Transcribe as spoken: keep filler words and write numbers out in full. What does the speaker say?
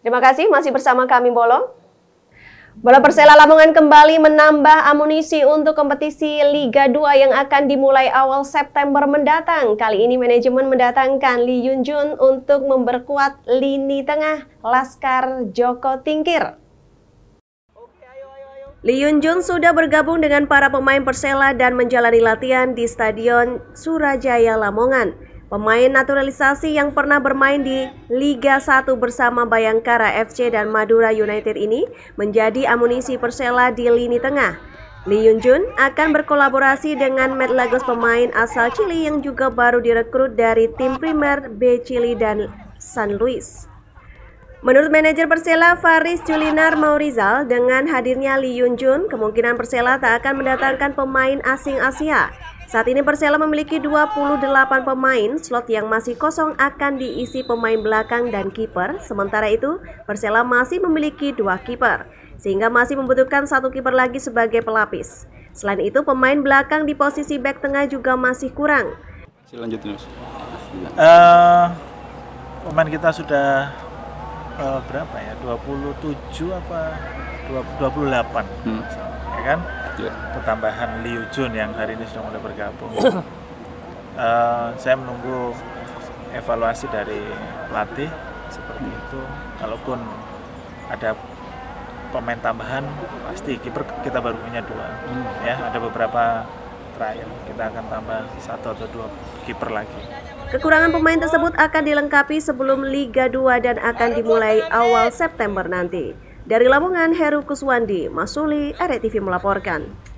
Terima kasih, masih bersama kami Bolong. Bola Persela Lamongan kembali menambah amunisi untuk kompetisi Liga dua yang akan dimulai awal September mendatang. Kali ini manajemen mendatangkan Lee Yun Jun untuk memperkuat lini tengah Laskar Joko Tingkir. Lee Yun Jun sudah bergabung dengan para pemain Persela dan menjalani latihan di Stadion Surajaya Lamongan. Pemain naturalisasi yang pernah bermain di Liga satu bersama Bayangkara F C dan Madura United ini menjadi amunisi Persela di lini tengah. Lee Yun Jun akan berkolaborasi dengan Matt Lagos, pemain asal Chili yang juga baru direkrut dari tim Primer B Chili dan San Luis. Menurut manajer Persela Faris Julinar Maurizal, dengan hadirnya Lee Yun Jun, kemungkinan Persela tak akan mendatangkan pemain asing Asia. Saat ini Persela memiliki dua puluh delapan pemain, slot yang masih kosong akan diisi pemain belakang dan kiper. Sementara itu, Persela masih memiliki dua kiper, sehingga masih membutuhkan satu kiper lagi sebagai pelapis. Selain itu, pemain belakang di posisi bek tengah juga masih kurang. Lanjutin, Mas. Uh, pemain kita sudah uh, berapa ya? dua puluh tujuh apa dua puluh delapan, hmm. ya kan? Pertambahan Lee Yun Jun yang hari ini sudah mulai bergabung. uh, saya menunggu evaluasi dari pelatih seperti itu. Kalaupun ada pemain tambahan, pasti kiper kita baru punya dua. Hmm. Ya, ada beberapa trial, kita akan tambah satu atau dua kiper lagi. Kekurangan pemain tersebut akan dilengkapi sebelum Liga dua dan akan dimulai awal September nanti. Dari Lamongan, Heru Kuswandi, Masuli, R T V melaporkan.